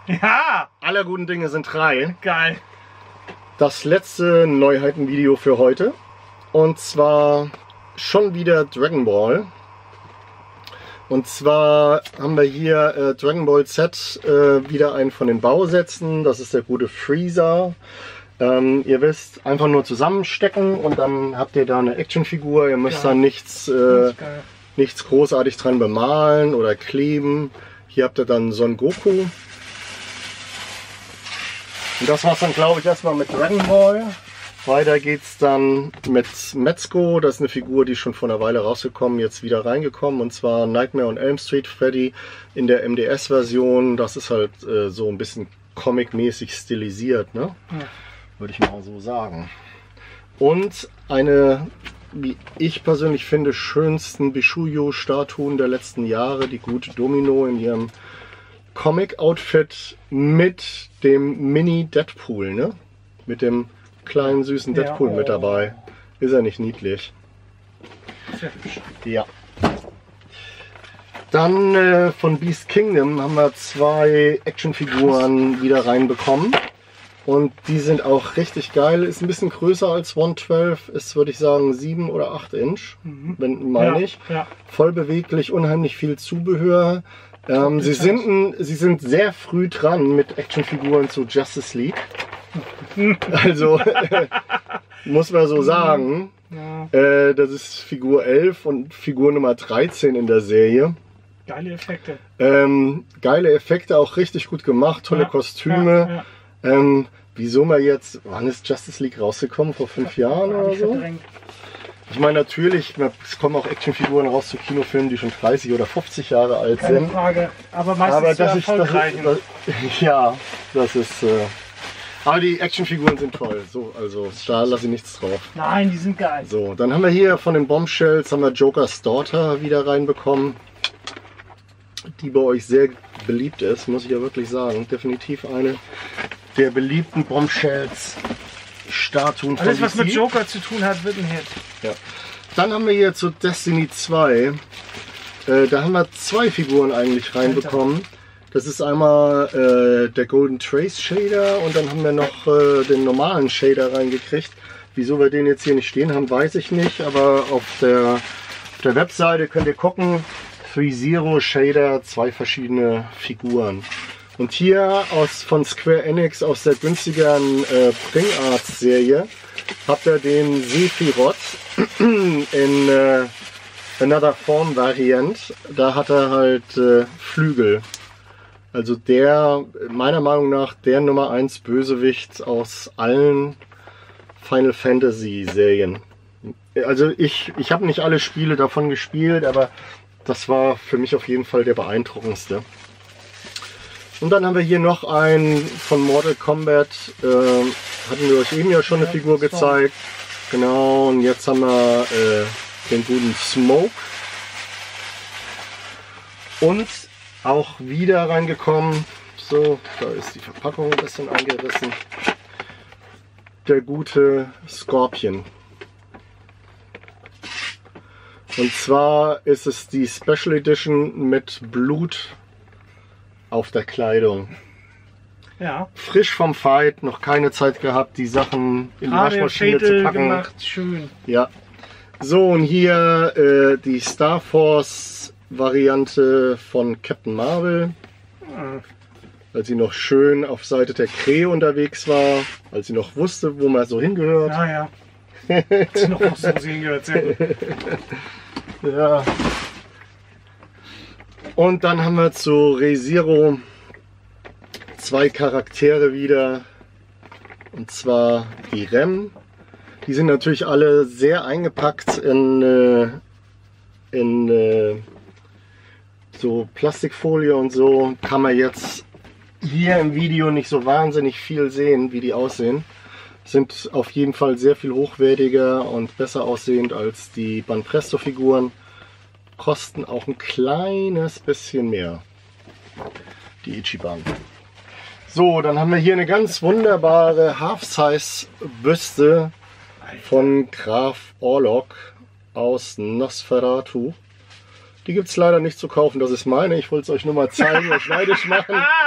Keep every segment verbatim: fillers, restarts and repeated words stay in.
Ja! Aller guten Dinge sind drei. Geil. Das letzte Neuheitenvideo für heute. Und zwar schon wieder Dragon Ball. Und zwar haben wir hier äh, Dragon Ball Z äh, wieder einen von den Bausätzen. Das ist der gute Freezer. Ähm, ihr wisst, einfach nur zusammenstecken und dann habt ihr da eine Actionfigur. Ihr müsst ja. da nichts, äh, nichts großartig dran bemalen oder kleben. Hier habt ihr dann Son Goku. Und das war's dann, glaube ich, erstmal mit Dragon Ball. Weiter geht's dann mit Metzko. Das ist eine Figur, die ist schon vor einer Weile rausgekommen, jetzt wieder reingekommen. Und zwar Nightmare on Elm Street Freddy in der M D S-Version. Das ist halt äh, so ein bisschen comic-mäßig stilisiert, ne? Ja. Würde ich mal so sagen. Und eine, wie ich persönlich finde, schönsten Bishuyo-Statuen der letzten Jahre, die gute Domino in ihrem Comic-Outfit mit dem Mini-Deadpool, ne? Mit dem kleinen süßen Deadpool ja, oh. mit dabei. Ist er nicht niedlich? Sehr hübsch. Ja. Dann äh, von Beast Kingdom haben wir zwei Actionfiguren wieder reinbekommen. Und die sind auch richtig geil. Ist ein bisschen größer als hundertzwölf. Ist, würde ich sagen, sieben oder acht Inch. Mhm. Wenn, meine ja, ich. Ja. Voll beweglich, unheimlich viel Zubehör. Ähm, sie, sind, sie sind sehr früh dran mit Actionfiguren zu Justice League. Also, muss man so sagen. Ja. Äh, das ist Figur elf und Figur Nummer dreizehn in der Serie. Geile Effekte. Ähm, geile Effekte, auch richtig gut gemacht. Tolle ja, Kostüme. Ja, ja. Ähm, wieso mal jetzt, wann ist Justice League rausgekommen? Vor fünf Jahren oder so? Verdrängt. Ich meine natürlich, es kommen auch Actionfiguren raus zu Kinofilmen, die schon dreißig oder fünfzig Jahre alt Keine sind. Frage, aber meistens aber das ist, das ist das, ja, das ist. Äh, aber die Actionfiguren sind toll, so, also da lasse ich nichts drauf. Nein, die sind geil. So, dann haben wir hier von den Bombshells haben wir Joker's Daughter wieder reinbekommen, die bei euch sehr beliebt ist, muss ich ja wirklich sagen. Definitiv eine der beliebten Bombshells. Statuen von Alles, was D C. mit Joker zu tun hat, wird ein Hit. Ja. Dann haben wir hier zu Destiny zwei. Äh, da haben wir zwei Figuren eigentlich reinbekommen. Das ist einmal äh, der Golden Trace Shader und dann haben wir noch äh, den normalen Shader reingekriegt. Wieso wir den jetzt hier nicht stehen haben, weiß ich nicht. Aber auf der, auf der Webseite könnt ihr gucken. Threezero Shader, zwei verschiedene Figuren. Und hier aus, von Square Enix aus der günstigeren äh, Bring Arts Serie habt ihr den Sephiroth in äh, Another Form Variant. Da hat er halt äh, Flügel. Also der, meiner Meinung nach, der Nummer eins Bösewicht aus allen Final Fantasy Serien. Also ich, ich habe nicht alle Spiele davon gespielt, aber das war für mich auf jeden Fall der beeindruckendste. Und dann haben wir hier noch einen von Mortal Kombat, äh, hatten wir euch eben ja schon eine Figur gezeigt. Genau, und jetzt haben wir äh, den guten Smoke. Und auch wieder reingekommen, so, da ist die Verpackung ein bisschen eingerissen, der gute Scorpion. Und zwar ist es die Special Edition mit Blut auf der Kleidung. Ja. Frisch vom Fight, noch keine Zeit gehabt, die Sachen in die ah, Waschmaschine zu packen. Gemacht. Schön. Ja. So, und hier äh, die Star Force Variante von Captain Marvel. Ja. Als sie noch schön auf Seite der Kree unterwegs war, als sie noch wusste, wo man so hingehört. Ja, ja. Als sie noch wusste, wo sie hingehört. Sehr gut. Ja. Und dann haben wir zu Re:Zero zwei Charaktere wieder. Und zwar die Rem. Die sind natürlich alle sehr eingepackt in, äh, in äh, so Plastikfolie und so. Kann man jetzt hier im Video nicht so wahnsinnig viel sehen, wie die aussehen. Sind auf jeden Fall sehr viel hochwertiger und besser aussehend als die Banpresto-Figuren. Kosten auch ein kleines bisschen mehr, die Ichiban. So, dann haben wir hier eine ganz wunderbare Half-Size-Büste von Graf Orlok aus Nosferatu. Die gibt es leider nicht zu kaufen, das ist meine. Ich wollte es euch nur mal zeigen, euch neidisch machen.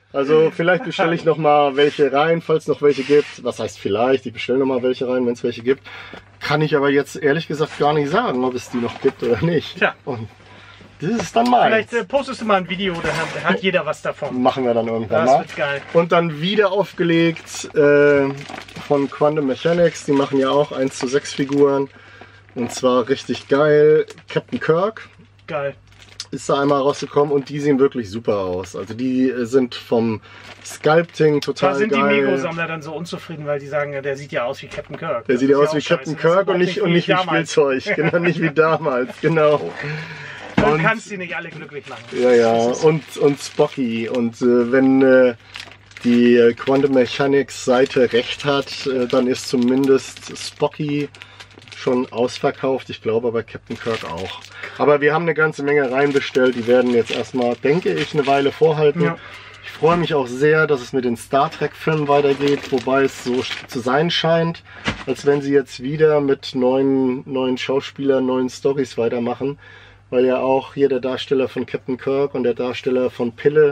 Also vielleicht bestelle ich noch mal welche rein, falls es noch welche gibt. Was heißt vielleicht? Ich bestelle noch mal welche rein, wenn es welche gibt. Kann ich aber jetzt ehrlich gesagt gar nicht sagen, ob es die noch gibt oder nicht. Tja. Und das ist dann meins. Vielleicht äh, postest du mal ein Video, da hat, hat jeder was davon. Machen wir dann irgendwann Das mal. wird geil. Und dann wieder aufgelegt äh, von Quantum Mechanics. Die machen ja auch eins zu sechs Figuren. Und zwar richtig geil. Captain Kirk Geil. ist da einmal rausgekommen und die sehen wirklich super aus. Also die äh, sind vom Sculpting total Da sind geil. die Mego-Sammler dann so unzufrieden, weil die sagen, ja, der sieht ja aus wie Captain Kirk. Der Das sieht ja ist aus auch wie scheiße. Captain Das ist Kirk und überhaupt nicht, und nicht wie damals. Spielzeug. Genau, nicht wie damals. Genau. Du Und- kannst die nicht alle glücklich machen. Ja, ja. Das ist- Und, und Spocky. Und äh, wenn äh, die äh, Quantum Mechanics Seite recht hat, äh, dann ist zumindest Spocky schon ausverkauft. Ich glaube aber Captain Kirk auch. Aber wir haben eine ganze Menge reinbestellt. Die werden jetzt erstmal, denke ich, eine Weile vorhalten. Ja. Ich freue mich auch sehr, dass es mit den Star Trek Filmen weitergeht, wobei es so zu sein scheint, als wenn sie jetzt wieder mit neuen, neuen Schauspielern, neuen Storys weitermachen, weil ja auch hier der Darsteller von Captain Kirk und der Darsteller von Pille,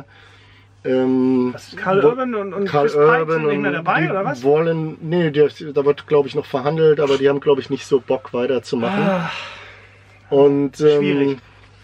ähm, Was, Karl wo- Urban und, und Karl Chris Pine Urban sind nicht mehr und dabei, die oder was? wollen, nee, der, da wird glaube ich noch verhandelt, aber die haben glaube ich nicht so Bock weiterzumachen. Ah, Und ähm, schwierig.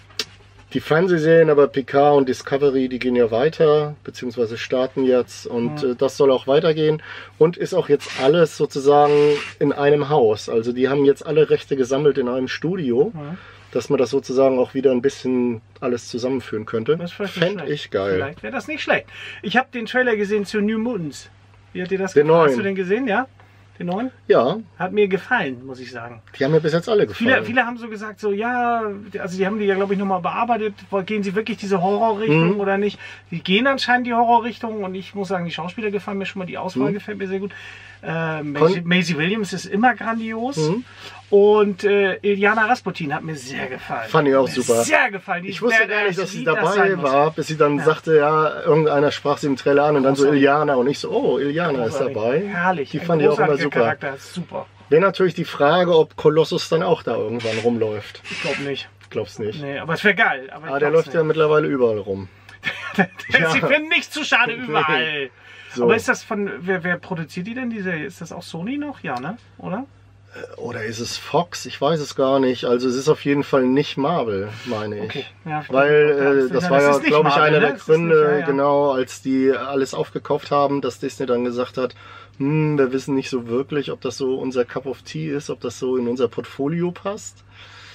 die Fernsehserien, aber Picard und Discovery, die gehen ja weiter, beziehungsweise starten jetzt und Mhm. äh, das soll auch weitergehen und ist auch jetzt alles sozusagen in einem Haus. Also die haben jetzt alle Rechte gesammelt in einem Studio, Mhm. dass man das sozusagen auch wieder ein bisschen alles zusammenführen könnte. Das ist vielleicht nicht Fände schlecht. ich geil. Vielleicht wäre das nicht schlecht. Ich habe den Trailer gesehen zu New Mutants. Wie hat dir das Den gefallen? Hast neuen. du den gesehen, ja? Den neuen? Ja, Hat mir gefallen, muss ich sagen. die haben mir bis jetzt alle gefallen. Viele, viele haben so gesagt, so ja, also die haben die ja glaube ich nochmal bearbeitet. Gehen sie wirklich diese Horrorrichtung Mhm. oder nicht? Die gehen anscheinend die Horrorrichtung und ich muss sagen, die Schauspieler gefallen mir schon mal, die Auswahl Mhm. gefällt mir sehr gut. Äh, Maisie, Kon- Maisie Williams ist immer grandios Mhm. und äh, Iliana Rasputin hat mir sehr gefallen. Fand ich auch Hat mir super. Sehr gefallen. Die Ich wusste gar nicht, Badass, dass sie wie das dabei sein muss. war, bis sie dann Ja. sagte, ja, irgendeiner sprach sie im Trailer an und dann so Großartig. Iliana und ich so, oh, Iliana ist Großartig. dabei. Herrlich. Die ein fand ich auch immer großartiger super. Charakter, super. Wäre natürlich die Frage, ob Kolossus dann auch da irgendwann rumläuft. Ich glaube nicht. Glaub's nicht. Nee, aber es wäre geil. Aber, Aber ich der glaub's läuft ja mittlerweile überall rum. nicht. Ja. Sie finden nicht zu schade überall. So. Aber ist das von, wer, wer produziert die denn, die Serie? Ist das auch Sony noch? Ja, ne? Oder? Oder ist es Fox? Ich weiß es gar nicht. Also es ist auf jeden Fall nicht Marvel, meine ich. Okay. Ja, Weil äh, das war ja, ist nicht glaube ich, Marvel, einer ne? der Das ist Gründe, nicht- ja, ja. genau, als die alles aufgekauft haben, dass Disney dann gesagt hat, hm, wir wissen nicht so wirklich, ob das so unser Cup of Tea ist, ob das so in unser Portfolio passt.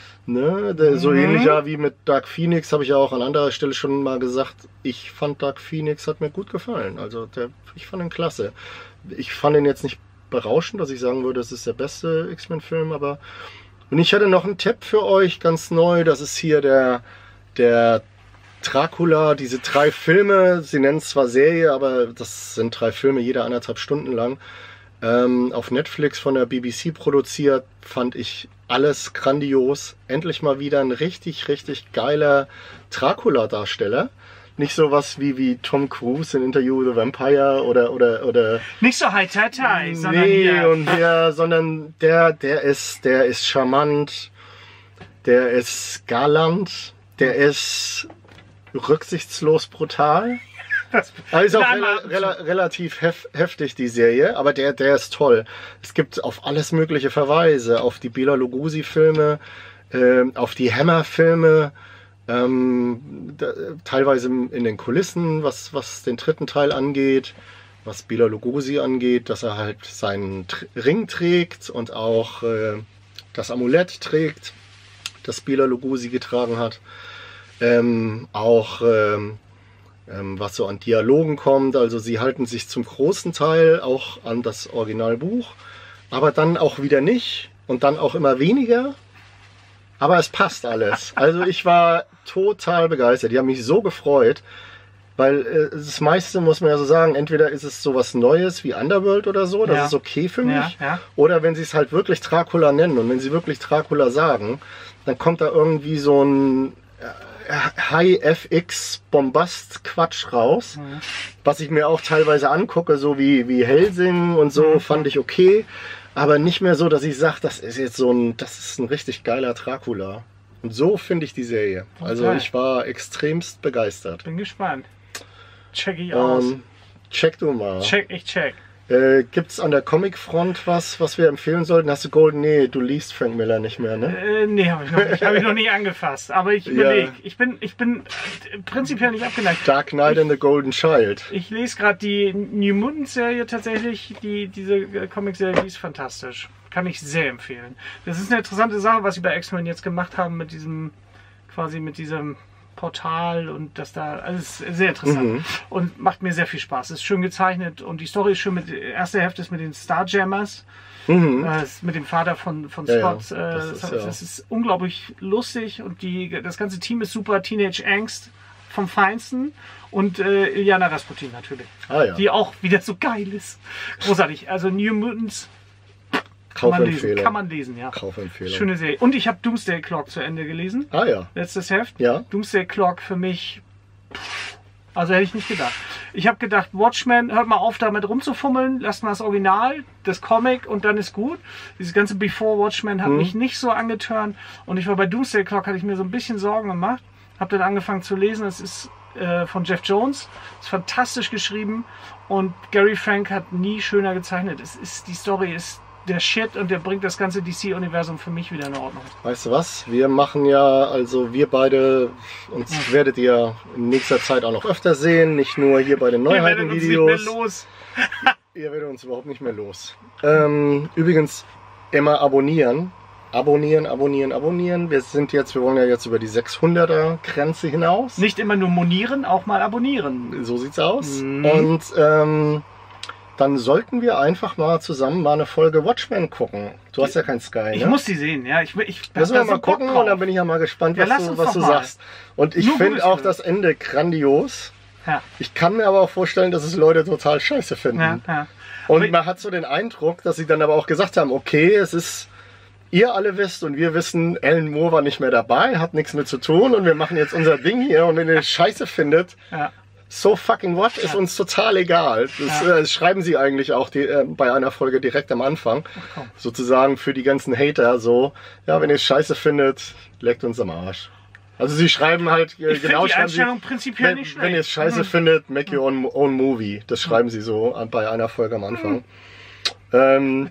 Ne? Der, so Mhm. ähnlich ja wie mit Dark Phoenix, habe ich ja auch an anderer Stelle schon mal gesagt, ich fand Dark Phoenix, hat mir gut gefallen. Also der, ich fand ihn klasse. Ich fand ihn jetzt nicht berauschend, dass ich sagen würde, es ist der beste X-Men-Film, aber und ich hatte noch einen Tipp für euch, ganz neu, das ist hier der, der Dracula, diese drei Filme, sie nennen es zwar Serie, aber das sind drei Filme, jeder anderthalb Stunden lang, ähm, auf Netflix von der B B C produziert, fand ich alles grandios. Endlich mal wieder ein richtig, richtig geiler Dracula-Darsteller. Nicht sowas wie, wie Tom Cruise in Interview with the Vampire oder, oder, oder Nicht so high tai tai, sondern nee, hier. und der, sondern der, der ist, der ist charmant, der ist galant, der ist rücksichtslos brutal. Das- Also ist auch Mit einem rela Atemzug. rela relativ hef heftig, die Serie, aber der, der ist toll. Es gibt auf alles mögliche Verweise, auf die Bela Lugosi-Filme, ähm, auf die Hammer-Filme, ähm, da, teilweise in den Kulissen, was, was den dritten Teil angeht, was Bela Lugosi angeht, dass er halt seinen Tr Ring trägt und auch äh, das Amulett trägt, das Bela Lugosi getragen hat. Ähm, auch ähm, ähm, was so an Dialogen kommt, also sie halten sich zum großen Teil auch an das Originalbuch, aber dann auch wieder nicht und dann auch immer weniger. Aber es passt alles. Also ich war total begeistert. Die haben mich so gefreut, weil äh, das meiste, muss man ja so sagen, entweder ist es sowas Neues wie Underworld oder so, das Ja. ist okay für mich. Ja, ja. Oder wenn sie es halt wirklich Dracula nennen und wenn sie wirklich Dracula sagen, dann kommt da irgendwie so ein äh, High-F X-Bombast-Quatsch raus, Mhm. was ich mir auch teilweise angucke, so wie, wie Helsing und so, Mhm. fand ich okay. Aber nicht mehr so, dass ich sage, das ist jetzt so ein, das ist ein richtig geiler Dracula. Und so finde ich die Serie. Also Okay. ich war extremst begeistert. Bin gespannt. Check ich aus. Ähm, check du mal. Check, ich check. Äh, Gibt es an der Comicfront was, was wir empfehlen sollten? Hast du Golden? Nee, du liest Frank Miller nicht mehr, ne? Äh, nee, habe ich noch nicht. Habe ich noch nicht angefasst. Aber ich Ja. überlege. Ich bin, ich bin prinzipiell nicht abgeneigt. Dark Knight ich, and the Golden Child. Ich lese gerade die New Mutants Serie tatsächlich. Die, diese Comic-Serie, die ist fantastisch. Kann ich sehr empfehlen. Das ist eine interessante Sache, was sie bei X-Men jetzt gemacht haben mit diesem, quasi mit diesem Portal und das da, alles sehr interessant Mhm. und macht mir sehr viel Spaß. Ist schön gezeichnet und die Story ist schön. Mit erste Hälfte ist mit den Starjammers, Mhm. äh, ist mit dem Vater von von Ja, ja. Scott. Äh, Das das, ist, das, ja. das ist unglaublich lustig und die das ganze Team ist super. Teenage Angst vom Feinsten und äh, Iliana Rasputin natürlich, Ah ja, die auch wieder so geil ist. Großartig. Also New Mutants kann man lesen. Kaufempfehlung. Kann man lesen, ja. Kaufempfehlung. Schöne Serie. Und ich habe Doomsday Clock zu Ende gelesen. Ah ja, Letztes Heft. ja. Doomsday Clock für mich. Also hätte ich nicht gedacht. Ich habe gedacht, Watchmen, hört mal auf damit rumzufummeln, lasst mal das Original, das Comic und dann ist gut. Dieses ganze Before Watchmen hat Mhm. mich nicht so angeturnt und ich war bei Doomsday Clock, hatte ich mir so ein bisschen Sorgen gemacht. Habe dann angefangen zu lesen, es ist äh, von Jeff Jones, ist fantastisch geschrieben und Gary Frank hat nie schöner gezeichnet. Es ist, die Story ist der Shit und der bringt das ganze D C-Universum für mich wieder in Ordnung. Weißt du was? Wir machen ja, also wir beide, uns Ja. werdet ihr in nächster Zeit auch noch öfter sehen, nicht nur hier bei den Wir werden uns nicht mehr Neuheiten-Videos. los. Ihr werdet uns überhaupt nicht mehr los. Ähm, übrigens, immer abonnieren. Abonnieren, abonnieren, abonnieren. Wir sind jetzt, wir wollen ja jetzt über die sechshunderter Grenze hinaus. Nicht immer nur monieren, auch mal abonnieren. So sieht's aus. Mhm. Und ähm, dann sollten wir einfach mal zusammen mal eine Folge Watchmen gucken. Du hast ja kein Sky, Ich ne? muss die sehen, ja. Ich, ich hab Lass da uns so mal Bock gucken drauf. und dann bin ich ja mal gespannt, Ja, was lass du, uns was doch du mal. sagst. Und ich Nur finde Gutes auch hören. das Ende grandios. Ja, Ich kann mir aber auch vorstellen, dass es Leute total scheiße finden. ja, ja. Und Aber- man hat so den Eindruck, dass sie dann aber auch gesagt haben, okay, es ist, ihr alle wisst und wir wissen, Alan Moore war nicht mehr dabei, hat nichts mit zu tun und wir machen jetzt unser Ding hier und wenn ihr es scheiße findet, Ja. so fucking what, ist uns total egal. Das, Ja. äh, das schreiben sie eigentlich auch die, äh, bei einer Folge direkt am Anfang. komm. Sozusagen für die ganzen Hater so, ja, wenn ihr es scheiße findet, leckt uns am Arsch. Also sie schreiben halt, äh, Ich genau finde die schreiben sie, Einstellung prinzipiell wenn, nicht schlecht. wenn ihr es scheiße Mhm. findet, make your own, own movie. Das schreiben sie so an- bei einer Folge am Anfang. Ähm,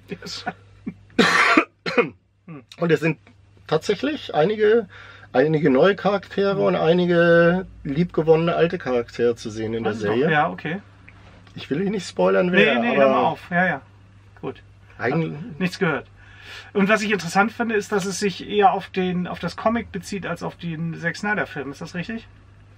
und es sind tatsächlich einige, einige neue Charaktere und einige liebgewonnene alte Charaktere zu sehen in der Also, Serie. ja, okay. Ich will nicht spoilern, Nee, wer, nee, aber hör mal auf. Ja, ja. Gut. eigentlich, Nichts gehört. Und was ich interessant finde, ist, dass es sich eher auf, den, auf das Comic bezieht, als auf den Zack Snyder-Film. Ist das richtig?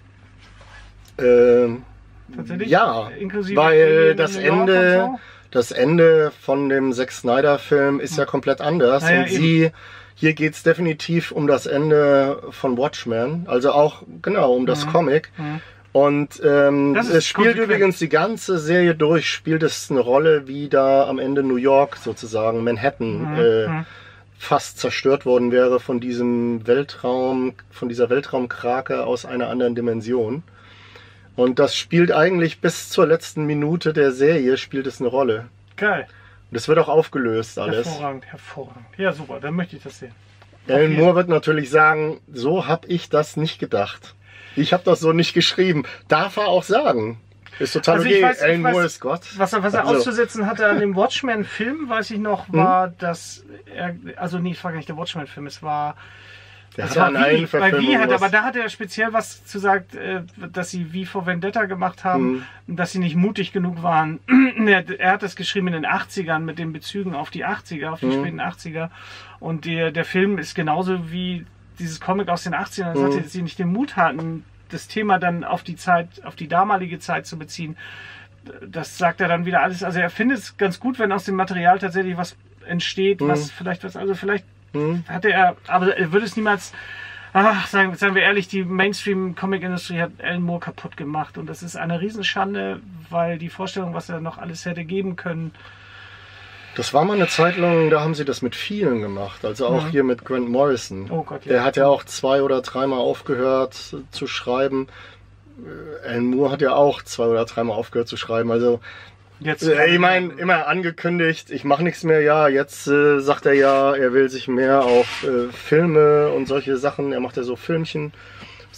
ähm, Tatsächlich? ja, Inklusive weil Alien das in New York Ende, und so? das Ende von dem Zack Snyder Film ist ja komplett anders. Naja, und sie, hier geht es definitiv um das Ende von Watchmen, also auch genau um das Mhm. Comic. Mhm. Und ähm, Das ist es spielt konsequent. übrigens die ganze Serie durch, spielt es eine Rolle, wie da am Ende New York sozusagen, Manhattan, Mhm. äh, Mhm. fast zerstört worden wäre von diesem Weltraum, von dieser Weltraumkrake aus einer anderen Dimension. Und das spielt eigentlich bis zur letzten Minute der Serie spielt es eine Rolle. Geil. Und es wird auch aufgelöst alles. Hervorragend, hervorragend. Ja, super, dann möchte ich das sehen. Alan Okay. Moore wird natürlich sagen, so habe ich das nicht gedacht. Ich habe das so nicht geschrieben. Darf er auch sagen. Ist total Also ich okay. weiß- ich Alan weiß- Moore ist Gott. Was er, was er Also, auszusetzen hatte an dem Watchmen-Film, weiß ich noch, war, dass er, also nee, es war gar nicht der Watchmen-Film, es war, der es hat war an wie, allen bei Verfilmungen wie hat, was- aber da hat er speziell was zu sagt, äh, dass sie wie vor Vendetta gemacht haben, Mhm. dass sie nicht mutig genug waren. er, er hat das geschrieben in den achtzigern mit den Bezügen auf die achtziger, auf die Mhm. späten achtziger und der, der Film ist genauso wie dieses Comic aus den achtzigern, Mhm. dass sie nicht den Mut hatten, das Thema dann auf die Zeit, auf die damalige Zeit zu beziehen. Das sagt er dann wieder alles. Also er findet es ganz gut, wenn aus dem Material tatsächlich was entsteht, Mhm. was vielleicht was, also vielleicht Hm? hatte er, aber er würde es niemals, ach, sagen, sagen wir ehrlich, die Mainstream-Comic-Industrie hat Alan Moore kaputt gemacht und das ist eine Riesenschande, weil die Vorstellung, was er noch alles hätte geben können, Das war mal eine Zeit lang, da haben sie das mit vielen gemacht. Also auch Mhm. hier mit Grant Morrison. oh Gott, ja. Der hat ja auch zwei oder dreimal aufgehört zu schreiben. Äh, Alan Moore hat ja auch zwei oder dreimal aufgehört zu schreiben. Also Jetzt äh, ich meine, immer angekündigt, ich mache nichts mehr. Ja, jetzt äh, sagt er ja, er will sich mehr auf äh, Filme und solche Sachen, er macht ja so Filmchen,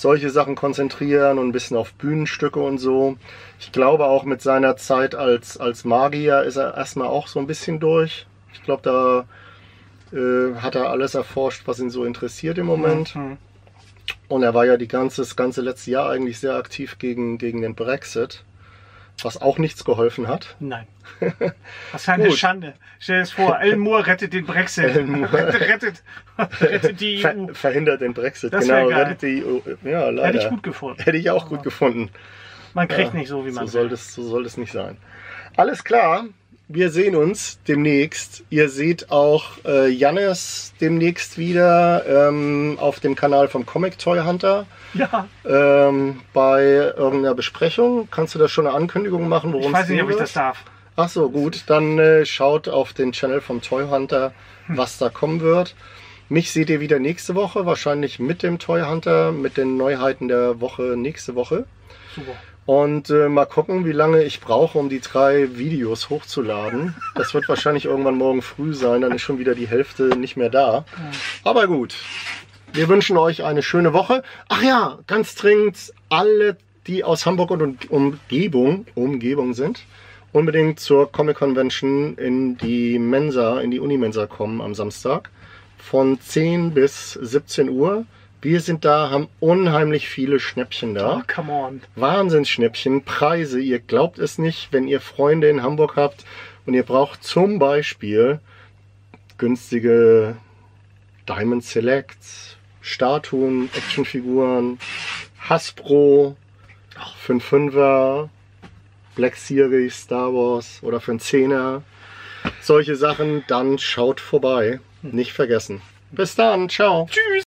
solche Sachen konzentrieren und ein bisschen auf Bühnenstücke und so. Ich glaube auch mit seiner Zeit als, als Magier ist er erstmal auch so ein bisschen durch. Ich glaube, da äh, hat er alles erforscht, was ihn so interessiert im Moment. Mhm. Und er war ja die ganze, das ganze letzte Jahr eigentlich sehr aktiv gegen, gegen den Brexit, was auch nichts geholfen hat. Nein. Was für eine Gut. Schande. Stell dir das vor, Alan Moore rettet den Brexit. Alan Moore rettet, rettet die E U. Ver, verhindert den Brexit, das genau. Geil. Rettet die E U. Ja, leider. Hätte ich gut gefunden. Hätte ich auch gut gefunden. Man kriegt ja, nicht so, wie man so soll, das, so soll das nicht sein. Alles klar. Wir sehen uns demnächst. Ihr seht auch äh, Jannis demnächst wieder ähm, auf dem Kanal vom Comic Toy Hunter. Ja. Ähm, bei irgendeiner Besprechung. Kannst du da schon eine Ankündigung machen, worum es geht? Ich weiß nicht, ob ich das darf. Ach so, gut. Dann äh, schaut auf den Channel vom Toy Hunter, was da kommen wird. Mich seht ihr wieder nächste Woche, wahrscheinlich mit dem Toy Hunter, mit den Neuheiten der Woche nächste Woche. Super. Und äh, mal gucken, wie lange ich brauche, um die drei Videos hochzuladen. Das wird wahrscheinlich irgendwann morgen früh sein, dann ist schon wieder die Hälfte nicht mehr da. Aber gut, wir wünschen euch eine schöne Woche. Ach ja, ganz dringend, alle, die aus Hamburg und Umgebung, Umgebung sind, unbedingt zur Comic Convention in die Mensa, in die Unimensa kommen am Samstag. Von zehn bis siebzehn Uhr. Wir sind da, haben unheimlich viele Schnäppchen da. Oh, come on. Wahnsinnsschnäppchen, Preise, ihr glaubt es nicht, wenn ihr Freunde in Hamburg habt und ihr braucht zum Beispiel günstige Diamond Selects, Statuen, Actionfiguren, Hasbro, für einen Fünfer, Black Series, Star Wars oder für einen Zehner. Solche Sachen, dann schaut vorbei. Nicht vergessen. Bis dann, ciao. Tschüss.